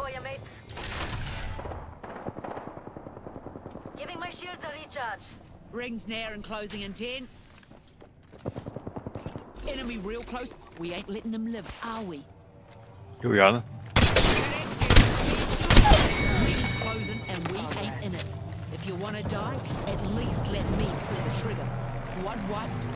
for you, mates. Giving my shields a recharge. Rings near and closing in 10. Enemy real close. We ain't letting them live, are we? Jo hjørnet. Rings closing and we ain't in it. If you want to die, at least let me pull the trigger. Squad wiped.